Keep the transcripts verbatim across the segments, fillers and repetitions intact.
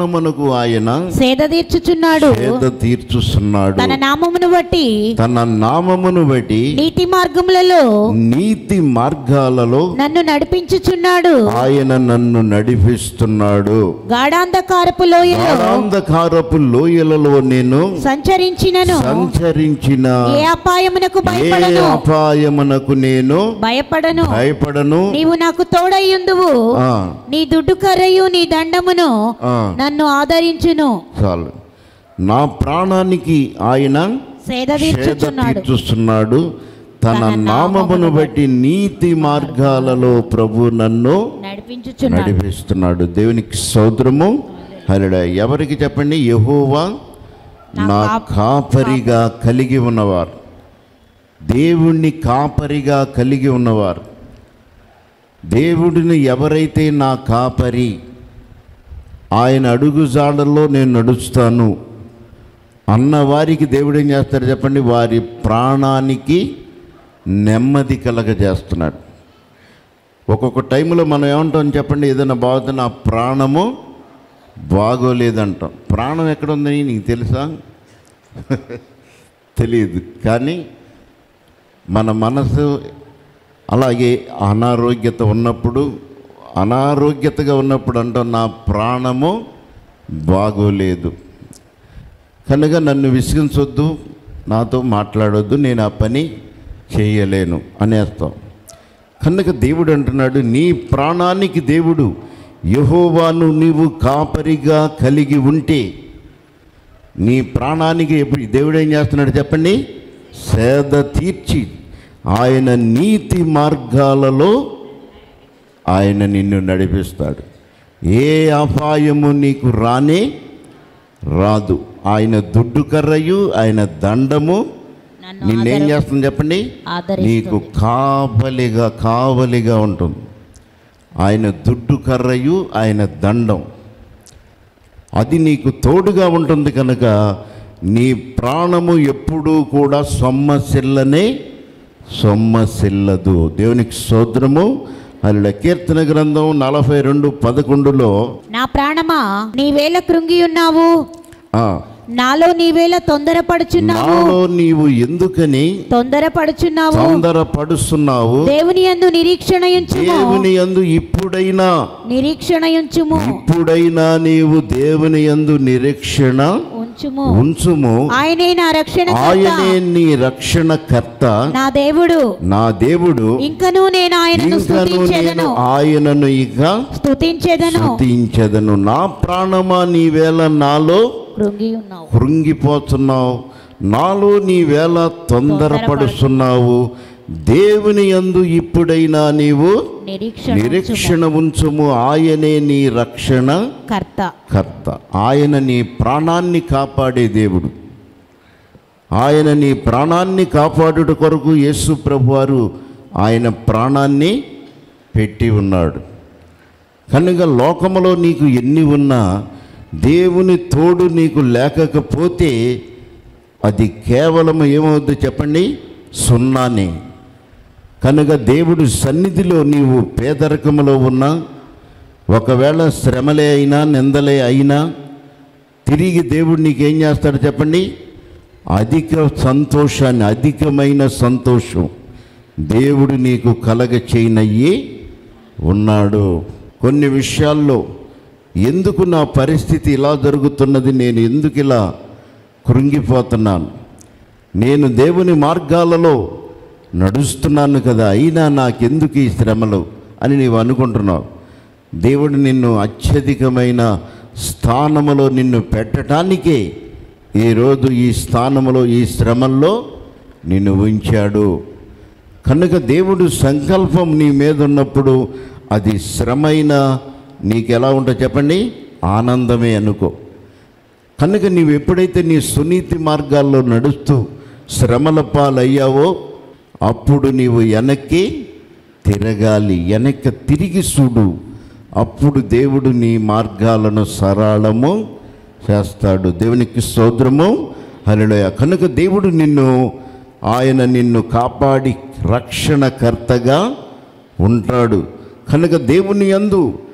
ప్రాణమునకు ఆయన సేద తీర్చుచున్నాడు. సేద తీర్చుచున్నాడు. తన నామమును బట్టి తన నామమును బట్టి నీతి మార్గములలో నీతి మార్గాలలో నన్ను నడిపించుచున్నాడు. ఆయన నన్ను నడిపిస్తున్నాడు. గాఢాంధకారపు లోయలో గాఢాంధకారపు లోయలలో నేను సంచరించినను సంచరించిన ఏ అపాయమునకు ఏ భయపడను. అపాయమునకు నేను భయపడను. భయపడను. నీవు నాకు తోడయ్యుందువు. ఆ నీ దుడ్డు కర్రయు నీ దండమును ఆ నన్ను ఆదరించును. చాలు. నా ప్రాణానికి ఆయన సేద సేద తీర్చుచున్నాడు. తీర్చుస్తున్నాడు. తన నామమును బట్టి నీతి మార్గాలలో ప్రభు నన్ను నడిపించుచున్నాడు. నడిపిస్తున్నాడు. దేవునికి స్తోత్రము. హల్లెలూయా. ఎవరికి చెప్పండి? యెహోవా నా కాపరిగా కలిగి ఉన్నవారు, దేవుణ్ణి కాపరిగా కలిగి ఉన్నవారు, దేవుడిని ఎవరైతే నా కాపరి, ఆయన అడుగుజాడల్లో నేను నడుస్తాను అన్నవారికి దేవుడు ఏం చేస్తాడు చెప్పండి? వారి ప్రాణానికి నెమ్మది కలగజేస్తున్నాడు. ఒక్కొక్క టైంలో మనం ఏమంటాం చెప్పండి? ఏదైనా బాగుంది, నా ప్రాణము బాగోలేదంటాం. ప్రాణం ఎక్కడుందని నీకు తెలుసా? తెలియదు. కానీ మన మనసు అలాగే అనారోగ్యత ఉన్నప్పుడు, అనారోగ్యతగా ఉన్నప్పుడు అంటాం నా ప్రాణము బాగోలేదు, కనుక నన్ను విసిగించొద్దు, నాతో మాట్లాడొద్దు, నేను ఆ పని చేయలేను అనేస్తాం. కనుక దేవుడు అంటున్నాడు, నీ ప్రాణానికి దేవుడు యెహోవాను నీవు కాపరిగా కలిగి ఉంటే నీ ప్రాణానికి ఎప్పుడు దేవుడు ఏం చేస్తున్నాడు చెప్పండి? సేద తీర్చి ఆయన నీతి మార్గాలలో ఆయన నిన్ను నడిపిస్తాడు. ఏ అపాయము నీకు రానే రాదు. ఆయన దుడ్డు కర్రయు ఆయన దండము నిన్నేం చేస్తుంది చెప్పండి? నీకు కావలిగా కావలిగా ఉంటుంది. ఆయన దుడ్డు కర్రయు ఆయన దండం అది నీకు తోడుగా ఉంటుంది. కనుక నీ ప్రాణము ఎప్పుడూ కూడా సొమ్మసిల్లనే సొమ్మసిల్లదు. దేవునికి స్తోత్రము. అలా కీర్తన గ్రంథం నలభై రెండు పదకొండులో, నా ప్రాణమా నీవేళ కృంగి ఉన్నావు, నాలో నీవేళ తొందరపడుచున్నావు, నాలో నీవు ఎందుకని తొందరపడుచున్నావు తొందరపడుస్తున్నావు దేవుని యందు నిరీక్షణయుంచుము, దేవుని యందు ఇప్పుడైనా నిరీక్షణయుంచుము, ఇప్పుడైనా నీవు దేవుని యందు నిరీక్షణ ఉంచుము ఉంచుము. ఆయనే నా రక్షణ, ఆయనే నీ రక్షణకర్త, నా దేవుడు, నా దేవుడు. ఇంకను నేను ఆయనను స్తుతించెదను, ఆయనను ఇక స్తుతించెదను స్తుతించెదను. నా ప్రాణమా నీవేళ నాలో కృంగి ఉన్నావు, కృంగిపోతున్నావు, నాలో నీవేళ తొందరపడుతున్నావు, దేవుని యందు ఇప్పుడైనా నీవు నిరీక్షణ ఉంచుము. ఆయనే నీ రక్షణ కర్త కర్త ఆయన నీ ప్రాణాన్ని కాపాడే దేవుడు. ఆయన నీ ప్రాణాన్ని కాపాడుట కొరకు యేసు ప్రభువారు ఆయన ప్రాణాన్ని పెట్టి ఉన్నాడు. కనుక లోకములో నీకు ఎన్ని ఉన్నా దేవుని తోడు నీకు లేకపోతే అది కేవలం ఏమవుద్ది చెప్పండి? సున్నానే. కనుక దేవుడు సన్నిధిలో నీవు పేదరికములో ఉన్నా, ఒకవేళ శ్రమలే అయినా నిందలే అయినా, తిరిగి దేవుడు నీకేం చేస్తాడు చెప్పండి? అధిక సంతోషాన్ని, అధికమైన సంతోషం దేవుడు నీకు కలగ చేయనయ్యి ఉన్నాడు. కొన్ని విషయాల్లో ఎందుకు నా పరిస్థితి ఇలా జరుగుతున్నది, నేను ఎందుకు ఇలా కృంగిపోతున్నాను, నేను దేవుని మార్గాలలో నడుస్తున్నాను కదా, అయినా నాకెందుకు ఈ శ్రమలు అని నీవు అనుకుంటున్నావు. దేవుడు నిన్ను అత్యధికమైన స్థానములో నిన్ను పెట్టడానికే ఈరోజు ఈ స్థానములో ఈ శ్రమల్లో నిన్ను ఉంచాడు. కనుక దేవుడు సంకల్పం నీ మీద ఉన్నప్పుడు అది శ్రమైన నీకు ఎలా ఉంటుందో చెప్పండి? ఆనందమే అనుకో. కనుక నీవు ఎప్పుడైతే నీ సునీతి మార్గాల్లో నడుస్తూ శ్రమల పాలయ్యావో అప్పుడు నీవు వెనక్కి తిరగాలి, వెనక్కి తిరిగి చూడు. అప్పుడు దేవుడు నీ మార్గాలను సరళము చేస్తాడు. దేవునికి స్తోత్రము. హల్లెలూయా. కనుక దేవుడు నిన్ను ఆయన నిన్ను కాపాడి రక్షణకర్తగా ఉంటాడు. కనుక దేవుని యందు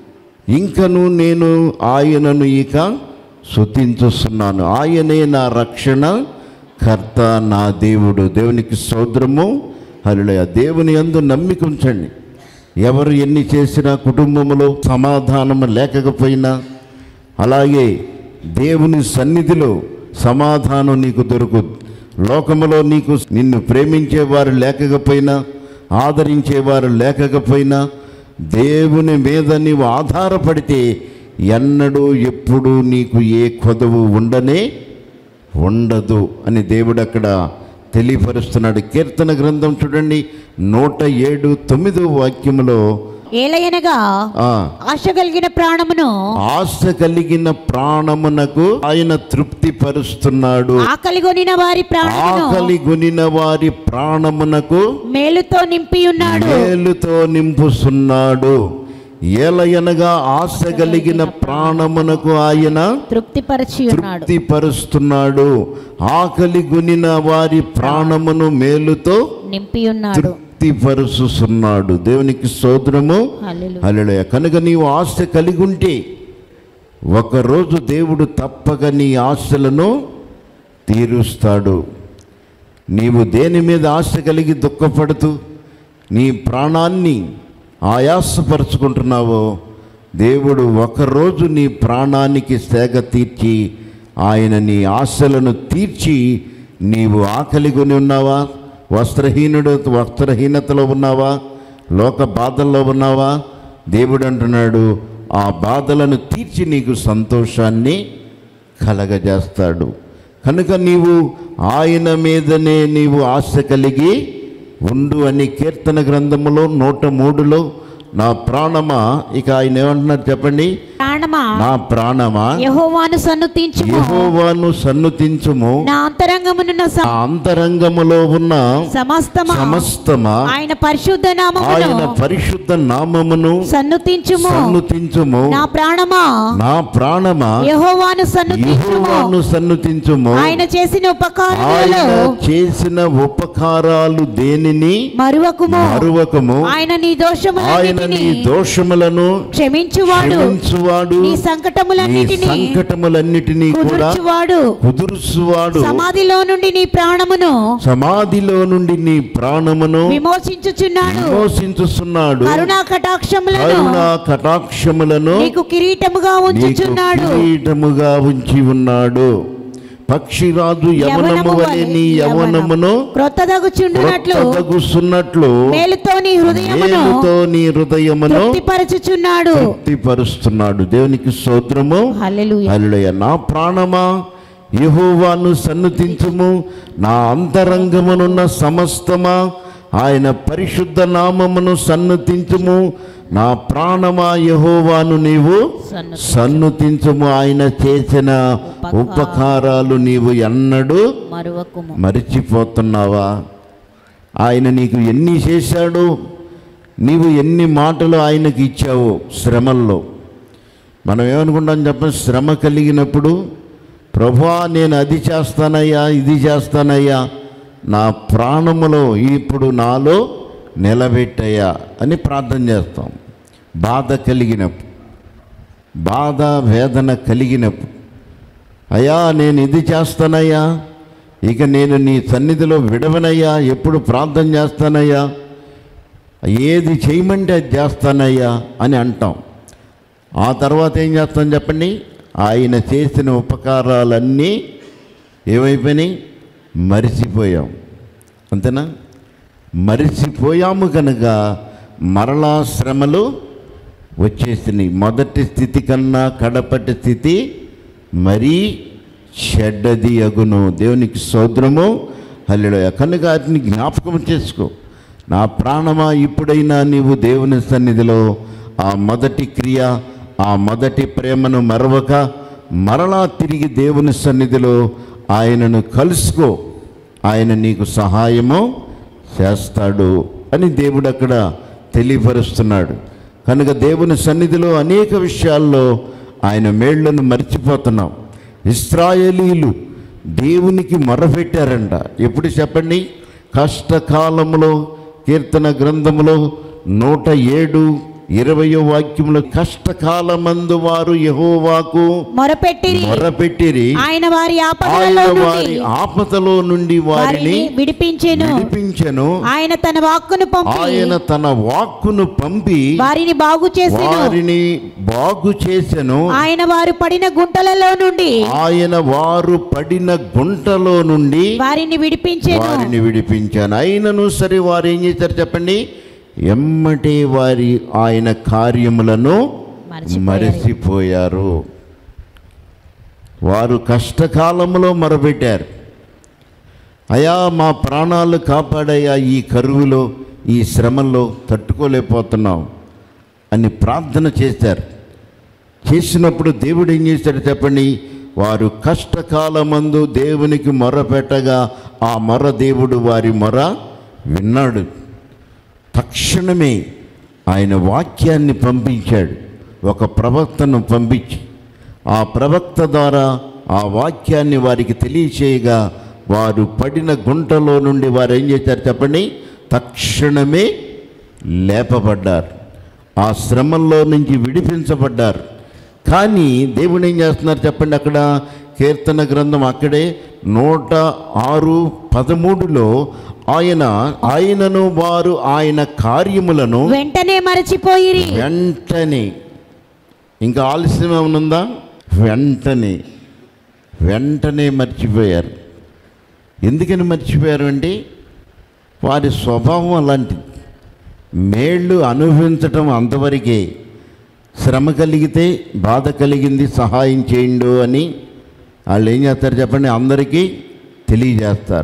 ఇంకను నేను ఆయనను ఇక స్తుతించుస్తున్నాను. ఆయనే నా రక్షణ కర్త, నా దేవుడు. దేవునికి స్తోత్రము. హల్లెలూయా. దేవుని యందు నమ్మిక ఉంచండి. ఎవరు ఎన్ని చేసినా, కుటుంబంలో సమాధానం లేకపోయినా, అలాగే దేవుని సన్నిధిలో సమాధానం నీకు దొరుకుతుంది. లోకములో నీకు నిన్ను ప్రేమించేవారు లేకపోయినా, ఆదరించేవారు లేకపోయినా, దేవుని మీద నీవు ఆధారపడితే ఎన్నడూ ఎప్పుడు నీకు ఏ కొదవు ఉండనే ఉండదు అని దేవుడు అక్కడ తెలియపరుస్తున్నాడు. కీర్తన గ్రంథం చూడండి, నూట ఏడు తొమ్మిదో వాక్యములో, ఏలయనగా ఆ ఆశ కలిగిన ప్రాణమును ఆశ కలిగిన ప్రాణమునకు ఆయన తృప్తి పరుస్తున్నాడు. ఆకలి కొనిన వారి ప్రాణమును ఆకలి కొనిన వారి ప్రాణమునకు మేలుతో నింపి ఉన్నాడు. మేలుతో నింపుస్తున్నాడు. ఏలయనగా ఆశ కలిగిన ప్రాణమునకు ఆయన తృప్తిపరచి ఉన్నాడు. తృప్తి పరుస్తున్నాడు. ఆకలి కొనిన వారి ప్రాణమును మేలుతో నింపి ఉన్నాడు. తృప్తి పరుస్తున్నాడు. దేవునికి స్తోత్రము. హల్లెలూయా. హల్లెలూయా. కనుక నీవు ఆశ కలిగి ఉంటే ఒకరోజు దేవుడు తప్పక నీ ఆశలను తీరుస్తాడు. నీవు దేని మీద ఆశ కలిగి దుఃఖపడుతూ నీ ప్రాణాన్ని ఆయాసపరుచుకుంటున్నావో, దేవుడు ఒకరోజు నీ ప్రాణానికి సేగ తీర్చి ఆయన నీ ఆశలను తీర్చి, నీవు ఆకలి కొని ఉన్నావా, వస్త్రహీనుడు వస్త్రహీనతలో ఉన్నావా, లోక బాధల్లో ఉన్నావా, దేవుడు అంటున్నాడు ఆ బాధలను తీర్చి నీకు సంతోషాన్ని కలగజేస్తాడు. కనుక నీవు ఆయన మీదనే నీవు ఆశ కలిగి ఉండు అని కీర్తన గ్రంథములో నూట మూడులో, నా ప్రాణమా, ఇక ఆయన ఏమంటున్నారు చెప్పండి, ప్రాణమా నా ప్రాణమా యెహోవాను సన్నుతించుము, యెహోవాను సన్నుతించుము, నా అంతరంగమునున్న స- నా అంతరంగములో ఉన్న సమస్తమా సమస్తమా ఆయన పరిశుద్ధ నామమును ఆయన పరిశుద్ధ నామమును సన్నుతించుము. సన్నుతించుము. నా ప్రాణమా నా ప్రాణమా యెహోవాను సన్నుతించుము. యెహోవాను సన్నుతించుము. ఆయన చేసిన ఉపకారాలలో ఆయన చేసిన ఉపకారాలు దేనిని మరువకుము. మరువకము. ఆయన నీ ఆయన దోషములన్నిటిని నీ దోషములను క్షమించువాడు, క్షమించువాడు, నీ నీ సంకటములన్నిటిని సంకటములన్నిటినీ కూడా కుదుర్చువాడు. కుదుర్చువాడు. సమాధిలో నుండి నీ ప్రాణమును సమాధిలో నుండి నీ ప్రాణమును విమోచించుచున్నాడు. విమోచించుచున్నాడు. కరుణా కటాక్షములను కరుణా కటాక్షములను నీకు కిరీటముగా నీకు ఉంచుచున్నాడు. కిరీటముగా ఉంచి ఉన్నాడు. పక్షిరాజు యవనము వలె నీ యవనమును క్రొత్తదగుచుండునట్లు క్రొత్తదగుచున్నట్లు మేలుతో నీ హృదయమును మేలుతో నీ హృదయమును తృప్తిపరచుచున్నాడు. తృప్తిపరుస్తున్నాడు. దేవునికి స్తోత్రము. హల్లెలూయా. హల్లెలూయా. నా ప్రాణమా యెహోవాను సన్నుతించుము, నా అంతరంగమునున్న సమస్తమా ఆయన పరిశుద్ధ నామమును సన్నుతించుము. నా ప్రాణమా యెహోవాను నీవు సన్నుతించుము. సన్నుతించుము. ఆయన చేసిన ఉపకారాలు నీవు ఎన్నడూ మరువకుము. మరిచిపోతున్నావా? ఆయన నీకు ఎన్ని చేశాడు, నీవు ఎన్ని మాటలు ఆయనకి ఇచ్చావు శ్రమల్లో. మనం ఏమనుకుంటాం చెప్పండి, శ్రమ కలిగినప్పుడు ప్రభువా నేను అది చేస్తానయ్యా, ఇది చేస్తానయ్యా, నా ప్రాణములో ఇప్పుడు నాలో నిలబెట్టయ్యా అని ప్రార్థన చేస్తాం. బాధ కలిగినప్పుడు, బాధ వేదన కలిగినప్పుడు, అయ్యా నేను ఇది చేస్తానయ్యా, ఇక నేను నీ సన్నిధిలో విడవనయ్యా, ఎప్పుడు ప్రార్థన చేస్తానయ్యా, ఏది చేయమంటే అది చేస్తానయ్యా అని అంటాం. ఆ తర్వాత ఏం చేస్తాం చెప్పండి, ఆయన చేసిన ఉపకారాలన్నీ ఏమైపోయినాయి, మరిచిపోయాం. అంతేనా? మరిచిపోయాము కనుక మరలా శ్రమలు వచ్చేసినాయి. మొదటి స్థితి కన్నా కడపటి స్థితి మరీ చెడ్డది అగును. దేవునికి స్తోత్రము. హల్లెలూయా. కనుక వాటిని జ్ఞాపకం చేసుకో. నా ప్రాణమా ఇప్పుడైనా నీవు దేవుని సన్నిధిలో ఆ మొదటి క్రియ, ఆ మొదటి ప్రేమను మరవక మరలా తిరిగి దేవుని సన్నిధిలో ఆయనను కలుసుకో. ఆయన నీకు సహాయము చేస్తాడు అని దేవుడు అక్కడ తెలియపరుస్తున్నాడు. కనుక దేవుని సన్నిధిలో అనేక విషయాల్లో ఆయన మేళ్లను మర్చిపోతున్నాం. ఇశ్రాయేలీలు దేవునికి మొరపెట్టారంట. ఎప్పుడు చెప్పండి, కష్టకాలంలో. కీర్తన గ్రంథములో నూట ఏడు ఇరవయో వాక్యంలో కష్టకాలమందు వారు యెహోవాకు మొరపెట్టిరి మొరపెట్టిరి, ఆయన వారి ఆపదలలో ఆయన నుండి వారి ఆపదలో నుండి వారిని వారిని విడిపించెను. విడిపించెను. ఆయన తన వాక్కును పంపి ఆయన తన వాక్కును పంపి వారిని బాగు చేసెను. వారిని బాగు చేసెను. ఆయన వారు పడిన గుంటలలో నుండి ఆయన వారు పడిన గుంటలో నుండి వారిని విడిపించెను. వారిని విడిపించాను. అయినను సరే వారు ఏం చేశారు చెప్పండి? ఎమ్మటే వారి ఆయన కార్యములను మరచిపోయారు. మరచిపోయారు. వారు కష్టకాలంలో మొరపెట్టారు, అయా మా ప్రాణాలు కాపాడయ్యా, ఈ కరువులో ఈ శ్రమల్లో తట్టుకోలేకపోతున్నాం అని ప్రార్థన చేశారు. చేసినప్పుడు దేవుడు ఏం చేశాడు చెప్పండి? వారు కష్టకాలమందు దేవునికి మొరపెట్టగా ఆ మొర దేవుడు వారి మొర విన్నాడు. తక్షణమే ఆయన వాక్యాన్ని పంపించాడు. ఒక ప్రవక్తను పంపించి ఆ ప్రవక్త ద్వారా ఆ వాక్యాన్ని వారికి తెలియచేయగా వారు పడిన గుంటలో నుండి వారు ఏం చేశారు చెప్పండి? తక్షణమే లేపబడ్డారు. ఆ శ్రమల్లో నుంచి విడిపించబడ్డారు. కానీ దేవుడు ఏం చేస్తున్నారు చెప్పండి? అక్కడ కీర్తన గ్రంథం అక్కడే నూట ఆరు పదమూడులో ఆయన ఆయనను వారు ఆయన కార్యములను వెంటనే మరచిపోయిరి. వెంటనే, ఇంకా ఆలస్యం ఏమనుందా? వెంటనే వెంటనే మర్చిపోయారు. ఎందుకని మర్చిపోయారు అంటే వారి స్వభావం అలాంటిది. మేళ్ళు అనుభవించటం అంతవరకే. శ్రమ కలిగితే బాధ కలిగింది సహాయం చేయండు అని వాళ్ళు ఏం చేస్తారు చెప్పండి? అందరికీ తెలియజేస్తారు.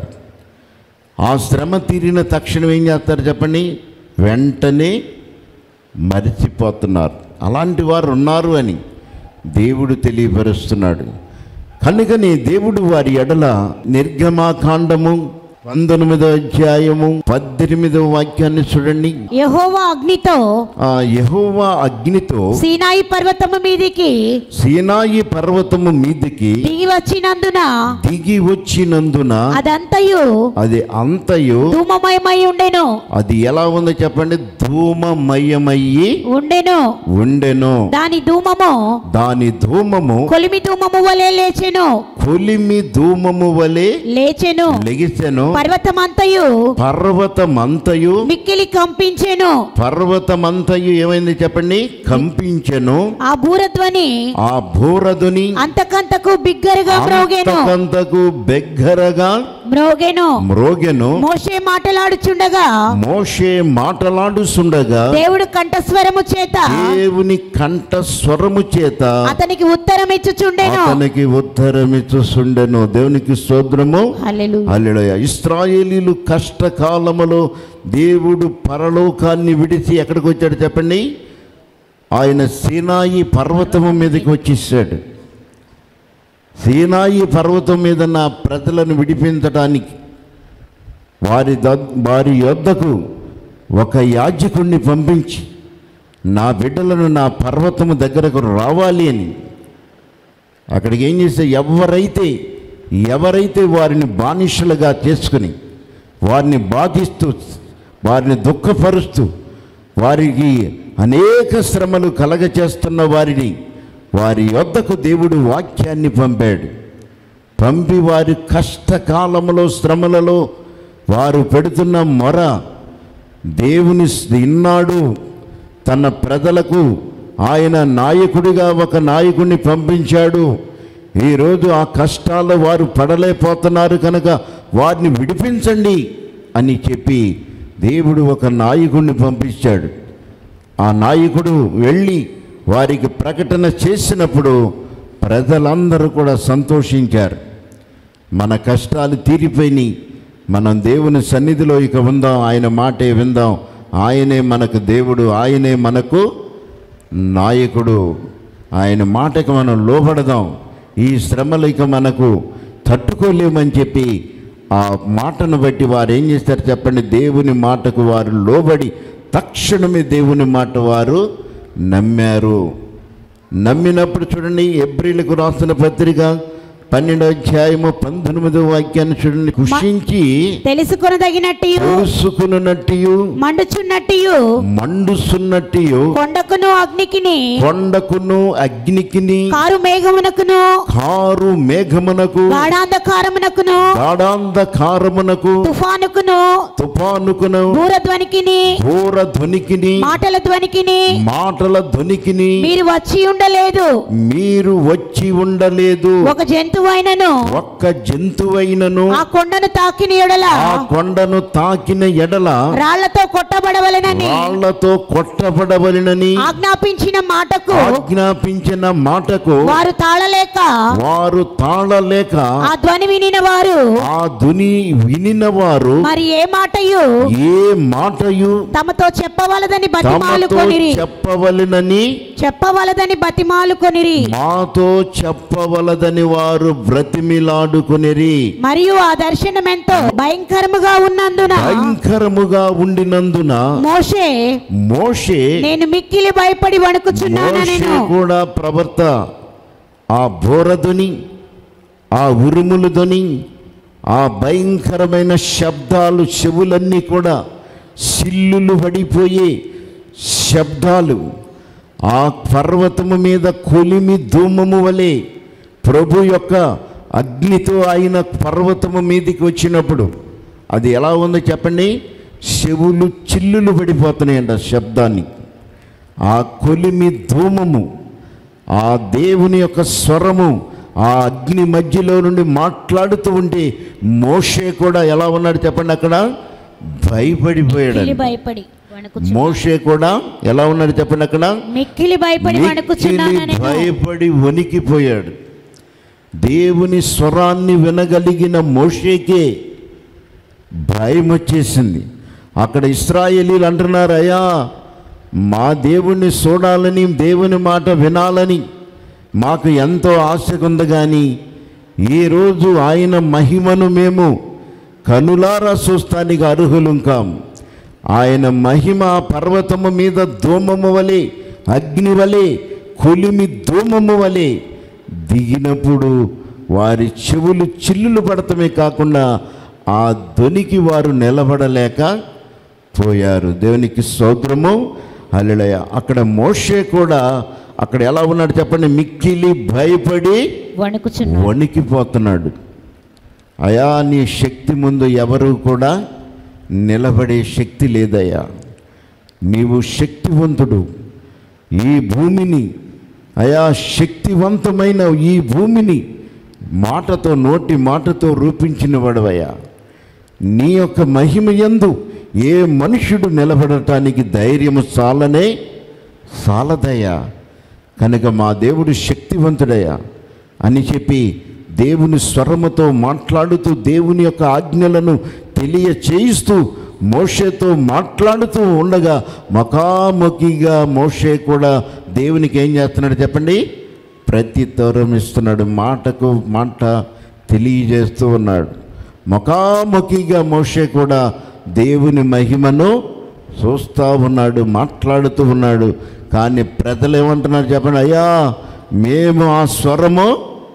ఆ శ్రమ తీరిన తక్షణం ఏం చేస్తారు చెప్పండి? వెంటనే మరిచిపోతున్నారు. అలాంటి వారు ఉన్నారు అని దేవుడు తెలియపరుస్తున్నాడు. కనుకని దేవుడు వారి ఎడల నిర్గమాకాండము పంతొమ్మిదో అధ్యాయము పద్దెనిమిదవ వాక్యాన్ని చూడండి. యెహోవా అగ్నితో ఆ యెహోవా అగ్నితో సీనాయి పర్వతము మీదికి సీనాయి పర్వతము మీదికి దిగి వచ్చినందున దిగి వచ్చినందున అదంతయు అది అంతయు ధూమమయమై ఉండెను. అది ఎలా ఉందో చెప్పండి? ధూమమయమయ్యి ఉండెను. ఉండెను. దాని ధూమము దాని ధూమము కొలిమి ధూమము వలె లేచెను. కొలిమి ధూమము వలె లేచెను. లెగిసెను. పర్వతమంతయు పర్వతమంతయు మిక్కిలి కంపించెను. పర్వతమంతయు ఏమైంది చెప్పండి? కంపించెను. ఆ బూరధ్వని ఆ బూరధ్వని అంతకంతకు బిగ్గరగా మ్రోగెను. అంతకంతకు బిగ్గరగా మ్రోగెను. మ్రోగెను. మోషే మాటలాడుచుండగా మోషే మాటలాడుచుండగా దేవుడు కంఠస్వరము చేత దేవుని కంఠస్వరము చేత అతనికి ఉత్తరం ఇచ్చుచుండెను. అతనికి ఉత్తరమిచ్చుచుండెను. దేవునికి స్తోత్రము. హల్లెలూయా. హల్లెలూయా. ఇశ్రాయేలీలు కష్టకాలములో దేవుడు పరలోకాన్ని విడిచి ఎక్కడికి వచ్చాడు చెప్పండి? ఆయన సీనాయి పర్వతము మీదకి వచ్చేసాడు. సీనాయి పర్వతం మీద నా ప్రజలను విడిపించడానికి వారి ద వారి యొద్దకు ఒక యాజకుడిని పంపించి నా బిడ్డలను నా పర్వతము దగ్గరకు రావాలి అని అక్కడికి ఏం చేస్తే ఎవరైతే ఎవరైతే వారిని బానిసలుగా చేసుకుని వారిని బాధిస్తూ వారిని దుఃఖపరుస్తూ వారికి అనేక శ్రమలు కలగచేస్తున్న వారిని వారి యొద్దకు దేవుడు వాక్యాన్ని పంపాడు. పంపి వారి కష్టకాలంలో శ్రమలలో వారు పెడుతున్న మొర దేవుని విన్నాడు. తన ప్రజలకు ఆయన నాయకుడిగా ఒక నాయకుడిని పంపించాడు. ఈరోజు ఆ కష్టాల్లో వారు పడలేకపోతున్నారు కనుక వారిని విడిపించండి అని చెప్పి దేవుడు ఒక నాయకుడిని పంపించాడు. ఆ నాయకుడు వెళ్ళి వారికి ప్రకటన చేసినప్పుడు ప్రజలందరూ కూడా సంతోషించారు. మన కష్టాలు తీరిపోయినాయి, మనం దేవుని సన్నిధిలో ఇక ఉందాం, ఆయన మాటే విందాం, ఆయనే మనకు దేవుడు, ఆయనే మనకు నాయకుడు, ఆయన మాటకు మనం లోబడదాం, ఈ శ్రమలు ఇక మనకు తట్టుకోలేమని చెప్పి ఆ మాటను బట్టి వారు ఏం చేస్తారు చెప్పండి? దేవుని మాటకు వారు లోబడి తక్షణమే దేవుని మాట వారు నమ్మారు. నమ్మినప్పుడు చూడండి, ఎబ్రీలకు రాసిన పత్రిక పన్నెండో అధ్యాయము పంతొమ్మిదో వాక్యాన్ని చూడండి. కృషించి తెలుసుకొనదగినట్టు తెలుసుకున్నట్టు మండుచున్నట్టు మండుసున్నట్టు కొండకును అగ్నికిని కొండకును అగ్నికిని కారు మేఘమునకును కారు మేఘమునకు గాఢాంధకారమునకును గాఢాంధకారమునకు తుఫానుకును తుఫానుకును బూరధ్వనికిని బూరధ్వనికిని మాటల ధ్వనికిని మాటల ధ్వనికిని మీరు వచ్చి ఉండలేదు మీరు వచ్చి ఉండలేదు. ఒక జంతువైనను ఒక్క జంతువైనను ఆ కొండను తాకిన ఎడల ఆ కొండను తాకిన ఎడల రాళ్లతో కొట్టబడవలెనని రాళ్లతో కొట్టబడవలెనని ఆజ్ఞాపించిన మాటకు ఆజ్ఞాపించిన మాటకు వారు తాళలేక వారు తాళలేక ఆ ధ్వని వినిన వారు ఆ ధ్వని వినిన వారు మరి ఏ మాటయు ఏ మాటయు తమతో చెప్పవలదని తమతో బతిమాలుకొనిరి చెప్పవలెనని చెప్పవలదని బతిమాలుకొనిరి మాతో చెప్పవలదని వారు బ్రతిమిలాడుకొనిరి. మరియు ఆ దర్శనం ఎంతో భయంకరముగా ఉన్నందున భయంకరముగా ఉండినందున మోషే మోషే నేను మిక్కిలి భయపడి వణుకుచున్నానెను. మోషే కూడా ప్రవర్త ఆ బోరధ్వని ఆ ఉరుములు ధ్వని ఆ భయంకరమైన శబ్దాలు చెవులన్నీ కూడా సిల్లులు పడిపోయే శబ్దాలు ఆ పర్వతము మీద కొలిమి ధూమము వలె ప్రభు యొక్క అగ్నితో ఆయన పర్వతము మీదకి వచ్చినప్పుడు అది ఎలా ఉందో చెప్పండి. చెవులు చిల్లులు పడిపోతున్నాయంట శబ్దాన్ని. ఆ కొలిమి ధూమము ఆ దేవుని యొక్క స్వరము ఆ అగ్ని మధ్యలో నుండి మాట్లాడుతూ ఉంటే మోషే కూడా ఎలా ఉన్నాడు చెప్పండి. అక్కడ భయపడిపోయాడు. భయపడి మోషే కూడా ఎలా ఉన్నాడు చెప్పండి. అక్కడ మిక్కిలి భయపడి వణుకుచున్నానెను. భయపడి వణికిపోయాడు. దేవుని స్వరాన్ని వినగలిగిన మోషేకే భయం వచ్చేసింది. అక్కడ ఇశ్రాయేలీలు అంటున్నారు, అయ్యా మా దేవుణ్ణి చూడాలని దేవుని మాట వినాలని మాకు ఎంతో ఆశగా ఉంది, కానీ ఈరోజు ఆయన మహిమను మేము కనులారా చూస్తానికి అర్హులం కాం. ఆయన మహిమ పర్వతము మీద ధూమము వలె అగ్ని వలె కొలిమి ధూమము వలె దిగినప్పుడు వారి చెవులు చిల్లులు పడటమే కాకుండా ఆ ధ్వనికి వారు నిలబడలేక పోయారు. దేవునికి స్తోత్రము, హల్లెలూయా. అక్కడ మోషే కూడా అక్కడ ఎలా ఉన్నాడు చెప్పండి. మిక్కిలి భయపడి వణికిపోతున్నాడు. అయా నీ శక్తి ముందు ఎవరు కూడా నిలబడే శక్తి లేదయ్యా. నీవు శక్తివంతుడు. ఈ భూమిని అయా శక్తివంతమైన ఈ భూమిని మాటతో నోటి మాటతో రూపించిన వాడవయ్యా. నీ యొక్క మహిమ యందు ఏ మనుష్యుడు నిలబడటానికి ధైర్యము చాలనే చాలదయ్యా. కనుక మా దేవుడు శక్తివంతుడయ్యా అని చెప్పి దేవుని స్వరముతో మాట్లాడుతూ దేవుని యొక్క ఆజ్ఞలను తెలియచేయిస్తూ మోషేతో మాట్లాడుతూ ఉండగా ముఖాముఖిగా మోషే కూడా దేవునికి ఏం చేస్తున్నాడు చెప్పండి. ప్రత్యుత్తరం ఇస్తున్నాడు. మాటకు మాట తెలియజేస్తూ ఉన్నాడు. ముఖాముఖిగా మోషే కూడా దేవుని మహిమను చూస్తూ ఉన్నాడు, మాట్లాడుతూ ఉన్నాడు. కానీ ప్రజలు ఏమంటున్నారు చెప్పండి. అయ్యా మేము ఆ స్వరము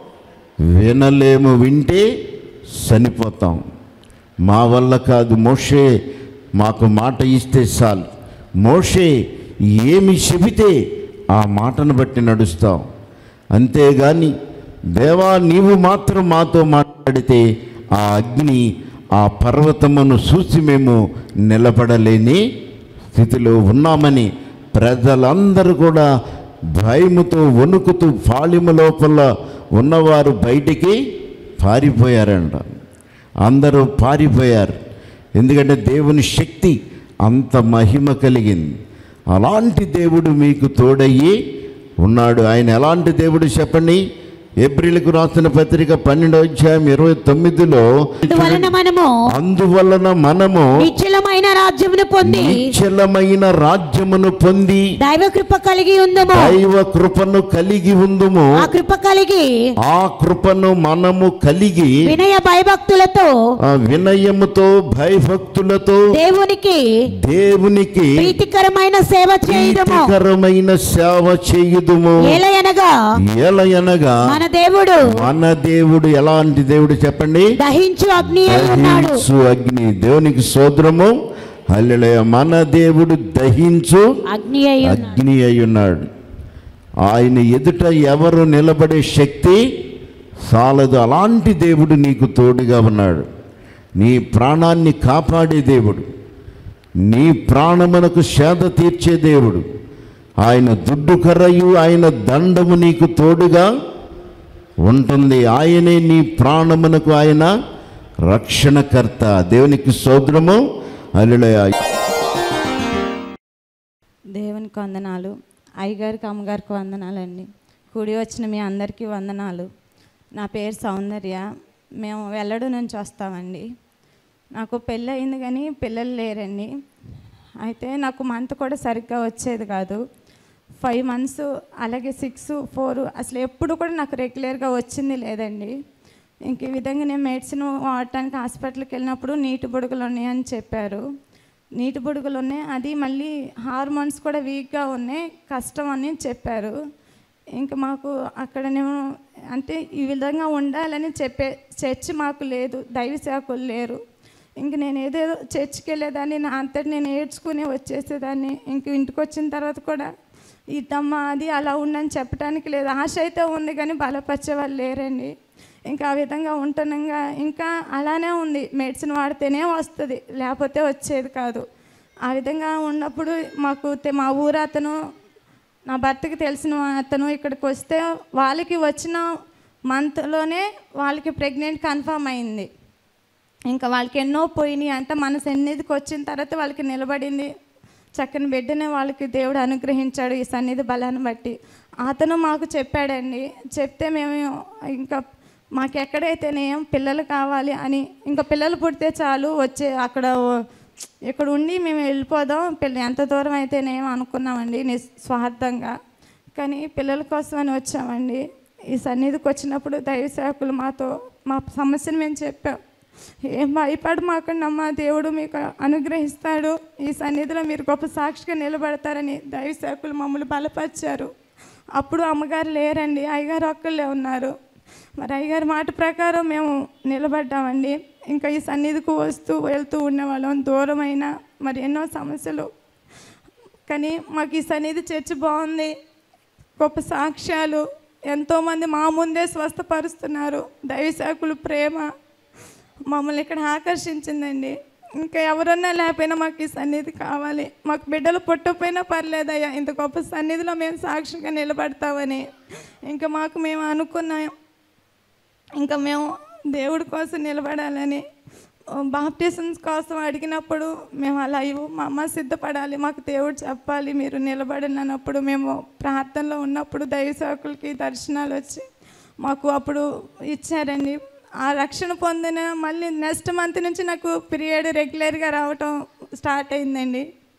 వినలేము, వింటే చనిపోతాం, మా వల్ల కాదు. మోషే మాకు మాట ఇస్తే చాలు, మోషే ఏమి చెబితే ఆ మాటను బట్టి నడుస్తాం, అంతేగాని దేవా నీవు మాత్రం మాతో మాట్లాడితే ఆ అగ్ని ఆ పర్వతమును చూసి మేము నిలబడలేని స్థితిలో ఉన్నామని ప్రజలందరూ కూడా భయముతో వణుకుతూ పాళెము లోపల ఉన్నవారు బయటికి పారిపోయారంట. అందరూ పారిపోయారు. ఎందుకంటే దేవుని శక్తి అంత మహిమ కలిగింది. అలాంటి దేవుడు మీకు తోడయ్యి ఉన్నాడు. ఆయన ఎలాంటి దేవుడు చెప్పండి. ఏప్రిల్కు రాసిన పత్రిక పన్నెండవ అధ్యాయం ఇరవై తొమ్మిదిలో అందువలన మనము అందువలన మనము నిశ్చలమైన రాజ్యమును పొంది నిశ్చలమైన రాజ్యమును పొంది దైవ కృప కలిగి ఉందుము దైవ కృపను కలిగి ఉందుము ఆ కృప కలిగి ఆ కృపను మనము కలిగి వినయ భయభక్తులతో ఆ వినయముతో భయభక్తులతో దేవునికి దేవునికి ప్రీతికరమైన సేవ చేయుదుము ప్రీతికరమైన సేవ చేయుదుము ఏలయనగా ఏలయనగా మన మన దేవుడు మన దేవుడు ఎలాంటి దేవుడు చెప్పండి? దహించు అగ్ని అయి ఉన్నాడు. దహించు అగ్ని. దేవునికి స్తోత్రము. హల్లెలూయా. మన దేవుడు దహించు అగ్ని అయి ఉన్నాడు. అగ్ని అయి ఉన్నాడు. ఆయన ఎదుట ఎవరు నిలబడే శక్తి చాలదు. అలాంటి దేవుడు నీకు తోడుగా ఉన్నాడు. నీ ప్రాణాన్ని కాపాడే దేవుడు, నీ ప్రాణమునకు సేద తీర్చే దేవుడు. ఆయన దుడ్డు కర్రయు ఆయన దండము నీకు తోడుగా ఉంటుంది. ఆయనే నీ ప్రాణమునకు ఆయన రక్షణకర్త. దేవునికి స్తోత్రము. హల్లెలూయా. దేవునికి వందనాలు. అయ్యగారికి అమ్మగారికి వందనాలండి. కూడి వచ్చిన మీ అందరికీ వందనాలు. నా పేరు సౌందర్య. మేము వెల్లడు నుంచి వస్తామండి. నాకు పెళ్ళి అయింది కానీ పిల్లలు లేరండి. అయితే నాకు మంత్ కూడా సరిగ్గా వచ్చేది కాదు. ఫైవ్ మంత్స్ అలాగే సిక్స్ ఫోర్ అసలు ఎప్పుడు కూడా నాకు రెగ్యులర్గా వచ్చింది లేదండి. ఇంక ఈ విధంగా నేను మెడిసిన్ వాడటానికి హాస్పిటల్కి వెళ్ళినప్పుడు నీటి బుడగలు ఉన్నాయని చెప్పారు. నీటి బుడగలు ఉన్నాయి, అది మళ్ళీ హార్మోన్స్ కూడా వీక్గా ఉన్నాయి, కష్టం అని చెప్పారు. ఇంకా మాకు అక్కడనేమో అంటే ఈ విధంగా ఉండాలని చెప్పే చర్చ్ మాకు లేదు, దైవ సేవకులు లేరు. ఇంక నేను ఏదేదో చర్చ్కి వెళ్ళేదాన్ని, నా అంతటి నేను ఏడ్చుకుని వచ్చేసేదాన్ని. ఇంక ఇంటికి వచ్చిన తర్వాత కూడా ఇదమ్మా అది అలా ఉండని చెప్పడానికి లేదు. ఆశ అయితే ఉంది కానీ బలపరిచే వాళ్ళు లేరండి. ఇంకా ఆ విధంగా ఉంటున్నాగా ఇంకా అలానే ఉంది. మెడిసిన్ వాడితేనే వస్తుంది, లేకపోతే వచ్చేది కాదు. ఆ విధంగా ఉన్నప్పుడు మాకు మా ఊరు అతను, నా భర్తకి తెలిసిన అతను ఇక్కడికి వస్తే వాళ్ళకి వచ్చిన మంత్లోనే వాళ్ళకి ప్రెగ్నెంట్ కన్ఫర్మ్ అయింది. ఇంకా వాళ్ళకి ఎన్నో పోయినాయి అంట. మన సన్నిధికి వచ్చిన తర్వాత వాళ్ళకి నిలబడింది. చక్కని బిడ్డనే వాళ్ళకి దేవుడు అనుగ్రహించాడు ఈ సన్నిధి బలాన్ని బట్టి. అతను మాకు చెప్పాడండి. చెప్తే మేము ఇంకా మాకు ఎక్కడైతేనేం పిల్లలు కావాలి అని, ఇంకా పిల్లలు పుడితే చాలు వచ్చే అక్కడ ఇక్కడ ఉండి మేము వెళ్ళిపోదాం, పిల్ల ఎంత దూరం అయితేనేం అనుకున్నామండి నిస్వార్థంగా. కానీ పిల్లల కోసం అని వచ్చామండి. ఈ సన్నిధికి వచ్చినప్పుడు దైవ సేవకులు మాతో మా సమస్యను మేము చెప్పాం. ఏం భయపడు మాకండి అమ్మ, దేవుడు మీకు అనుగ్రహిస్తాడు, ఈ సన్నిధిలో మీరు గొప్ప సాక్షిగా నిలబడతారని దైవ సేవకులు మమ్మల్ని బలపరిచారు. అప్పుడు అమ్మగారు లేరండి, అయ్యగారు ఒక్కళ్ళే ఉన్నారు. మరి అయ్యగారి మాట ప్రకారం మేము నిలబడ్డామండి. ఇంకా ఈ సన్నిధికి వస్తూ వెళ్తూ ఉండేవాళ్ళం, దూరమైన మరి ఎన్నో సమస్యలు. కానీ మాకు ఈ సన్నిధి చర్చ్ బాగుంది, గొప్ప సాక్ష్యాలు, ఎంతోమంది మా ముందే స్వస్థపరుస్తున్నారు. దైవ సేవకులు ప్రేమ మమ్మల్ని ఇక్కడ ఆకర్షించిందండి. ఇంకా ఎవరన్నా లేకపోయినా మాకు ఈ సన్నిధి కావాలి, మాకు బిడ్డలు పుట్టకపోయినా పర్లేదయ్యా, ఇంత గొప్ప సన్నిధిలో మేము సాక్షిగా నిలబడతామని ఇంకా మాకు మేము అనుకున్నాం. ఇంకా మేము దేవుడి కోసం నిలబడాలని బాప్టిజమ్స్ కోసం అడిగినప్పుడు మేము అలా ఇవ్వు మా అమ్మ సిద్ధపడాలి, మాకు దేవుడు చెప్పాలి మీరు నిలబడండి అన్నప్పుడు మేము ప్రార్థనలో ఉన్నప్పుడు దైవ సేవకులకి దర్శనాలు వచ్చి మాకు అప్పుడు ఇచ్చారండి. ఆ రక్షణ పొందిన మళ్ళీ నెక్స్ట్ మంత్ నుంచి నాకు పీరియడ్ రెగ్యులర్గా రావటం స్టార్ట్ అయిందండి.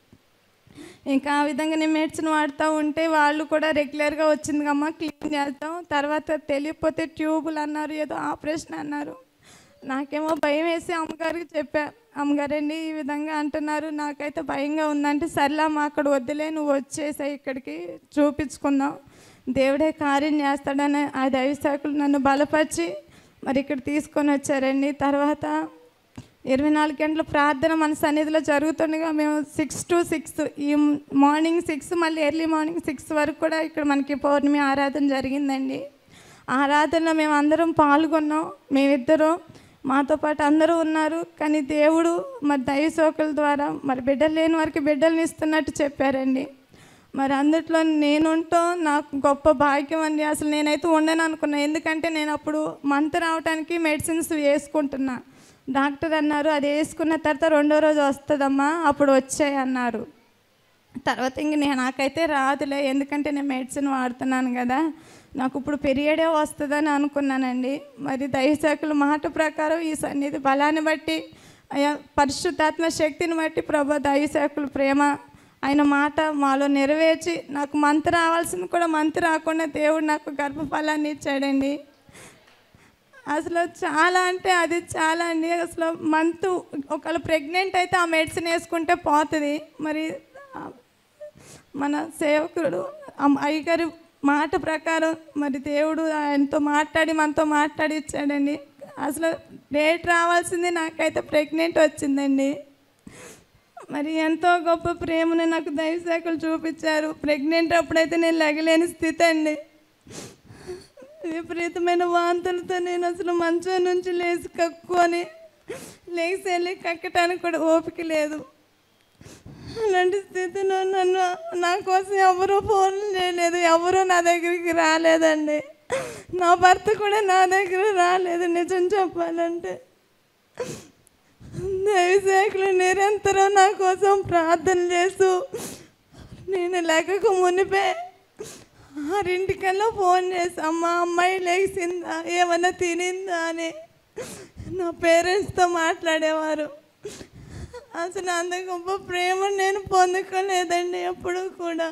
ఇంకా ఆ విధంగా నేను మెడిసిన్ వాడుతూ ఉంటే వాళ్ళు కూడా రెగ్యులర్గా వచ్చింది అమ్మ క్లీన్ చేస్తాం, తర్వాత తెలియకపోతే ట్యూబులు అన్నారు, ఏదో ఆపరేషన్ అన్నారు. నాకేమో భయం వేసి అమ్మగారికి చెప్పా, అమ్మగారండి ఈ విధంగా అంటున్నారు, నాకైతే భయంగా ఉందంటే సర్లేమ్మా అక్కడ వద్దులే, నువ్వు వచ్చేసాయి ఇక్కడికి చూపించుకుందాం, దేవుడే కార్యం చేస్తాడని ఆ దైవ సేవకులు నన్ను బలపరిచి మరి ఇక్కడ తీసుకొని వచ్చారండి. తర్వాత ఇరవై నాలుగు గంటల ప్రార్థన మన సన్నిధిలో జరుగుతుండగా మేము సిక్స్ టు సిక్స్ ఈ మార్నింగ్ సిక్స్ మళ్ళీ ఎర్లీ మార్నింగ్ సిక్స్ వరకు కూడా ఇక్కడ మనకి పౌర్ణమి ఆరాధన జరిగిందండి. ఆరాధనలో మేము అందరం పాల్గొన్నాం, మేమిద్దరం మాతో పాటు అందరూ ఉన్నారు. కానీ దేవుడు మరి దైవ సేవకుల ద్వారా మరి బిడ్డలు లేని వారికి బిడ్డల్ని ఇస్తున్నట్టు చెప్పారండి. మరి అందుట్లో నేనుంటూ నాకు గొప్ప భాగ్యం అండి. అసలు నేనైతే ఉండను అనుకున్నా, ఎందుకంటే నేను అప్పుడు మంత్ రావడానికి మెడిసిన్స్ వేసుకుంటున్నా. డాక్టర్ అన్నారు అది వేసుకున్న తర్వాత రెండో రోజు వస్తుందమ్మా, అప్పుడు వచ్చాయి అన్నారు. తర్వాత ఇంక నేను నాకైతే రాదులే, ఎందుకంటే నేను మెడిసిన్ వాడుతున్నాను కదా, నాకు ఇప్పుడు పీరియడే వస్తుందని అనుకున్నానండి. మరి దైవసేవకుల మాట ప్రకారం ఈ సన్నిధి బలాన్ని బట్టి అయ్యా పరిశుద్ధాత్మ శక్తిని బట్టి ప్రభు దైవసేవకుల ప్రేమ ఆయన మాట మాలో నెరవేర్చి నాకు మంత్ రావాల్సింది కూడా మంత్ రాకుండా దేవుడు నాకు గర్భఫలాన్ని ఇచ్చాడండి. అసలు చాలా అంటే అది చాలా అండి. అసలు మంత్ ఒకవేళ ప్రెగ్నెంట్ అయితే ఆ మెడిసిన్ వేసుకుంటే పోతుంది. మరి మన సేవకుడు అయ్యగారు మాట ప్రకారం మరి దేవుడు ఆయనతో మాట్లాడి మనతో మాట్లాడి ఇచ్చాడండి. అసలు డేట్ రావాల్సింది నాకైతే ప్రెగ్నెంట్ వచ్చిందండి. మరి ఎంతో గొప్ప ప్రేమను నాకు దైవసేవకులు చూపించారు. ప్రెగ్నెంట్ అప్పుడైతే నేను లెగలేని స్థితి అండి. విపరీతమైన వాంతులతో నేను అసలు మంచం నుంచి లేచి కక్కుని లేచి వెళ్ళి కక్కటానికి కూడా ఓపిక లేదు. అలాంటి స్థితిలో నన్ను నా కోసం ఎవరూ ఫోన్ చేయలేదు, ఎవరూ నా దగ్గరికి రాలేదండి. నా భర్త కూడా నా దగ్గర రాలేదు. నిజం చెప్పాలంటే దైవసేవకులు నిరంతరం నా కోసం ప్రార్థన చేస్తూ నేను లేకకు మునిపే ఆరింటికల్లా ఫోన్ చేసి అమ్మ అమ్మాయి లేచిందా, ఏమన్నా తినిందా అని నా పేరెంట్స్తో మాట్లాడేవారు. అసలు అంత గొప్ప ప్రేమ నేను పొందుకోలేదండి ఎప్పుడు కూడా.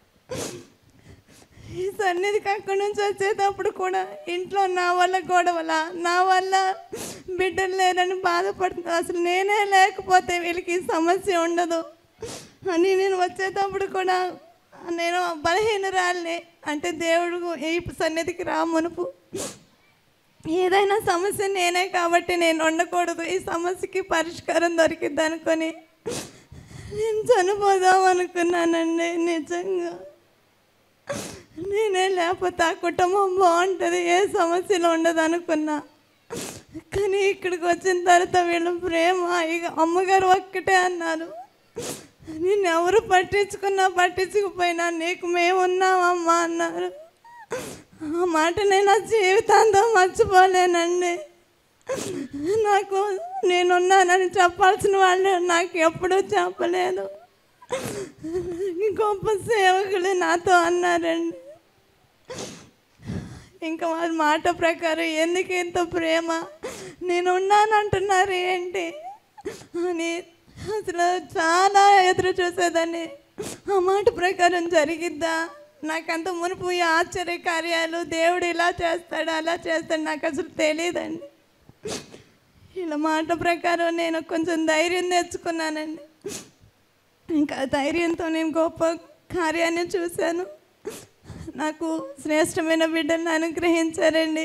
ఈ సన్నిధికి అక్కడి నుంచి వచ్చేటప్పుడు కూడా ఇంట్లో నా వల్ల గొడవల, నా వల్ల బిడ్డలు లేరని బాధపడుతుంది. అసలు నేనే లేకపోతే వీళ్ళకి సమస్య ఉండదు అని నేను వచ్చేటప్పుడు కూడా నేను బలహీనరాలిని. అంటే దేవుడు ఈ సన్నిధికి రా మునుపు ఏదైనా సమస్య నేనే కాబట్టి నేను ఉండకూడదు, ఈ సమస్యకి పరిష్కారం దొరికిద్ది అనుకొని నేను చనిపోదాం అనుకున్నానండి. నిజంగా నేనే లేకపోతే ఆ కుటుంబం బాగుంటుంది, ఏ సమస్యలు ఉండదు అనుకున్నా. కానీ ఇక్కడికి వచ్చిన తర్వాత వీళ్ళ ప్రేమ ఇక అమ్మగారు ఒక్కటే అన్నారు, నేను ఎవరు పట్టించుకున్నా పట్టించుకుపోయినా నీకు మేమున్నామమ్మా అన్నారు. ఆ మాట నేను ఆ జీవితాంతం మర్చిపోలేనండి. నాకు నేనున్నానని చెప్పాల్సిన వాళ్ళు నాకు ఎప్పుడూ చెప్పలేదు. గొప్ప సేవకులు నాతో అన్నారండి. ఇంకా వాళ్ళ మాట ప్రకారం ఎందుకు ఇంత ప్రేమ, నేను ఉన్నానంటున్నారు ఏంటి అని అసలు చాలా ఎదురు చూసేదాన్ని. ఆ మాట ప్రకారం జరిగిద్దా, నాకంత మునుపు ఈ ఆశ్చర్య కార్యాలు దేవుడు ఇలా చేస్తాడు అలా చేస్తాడు నాకు అసలు తెలియదండి. ఇలా మాట ప్రకారం నేను కొంచెం ధైర్యం తెచ్చుకున్నానండి. ఇంకా ధైర్యంతో నేను గొప్ప కార్యాన్ని చూశాను. నాకు శ్రేష్టమైన బిడ్డలను అనుగ్రహించారండి.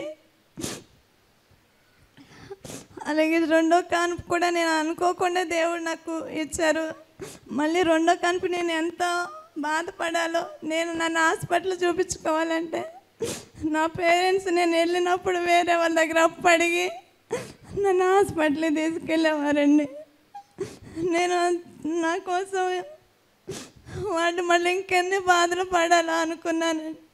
అలాగే రెండో కాన్పు కూడా నేను అనుకోకుండా దేవుడు నాకు ఇచ్చారు. మళ్ళీ రెండో కాన్పు నేను ఎంత బాధపడాలో, నేను నన్ను హాస్పిటల్ చూపించుకోవాలంటే నా పేరెంట్స్ నేను వెళ్ళినప్పుడు వేరే వాళ్ళ దగ్గర అప్పు అడిగి నన్ను హాస్పిటల్కి తీసుకెళ్ళేవారండి. నేను నా కోసం వాడు మళ్ళీ ఇంకెన్ని బాధలు పడాలా అనుకున్నానండి.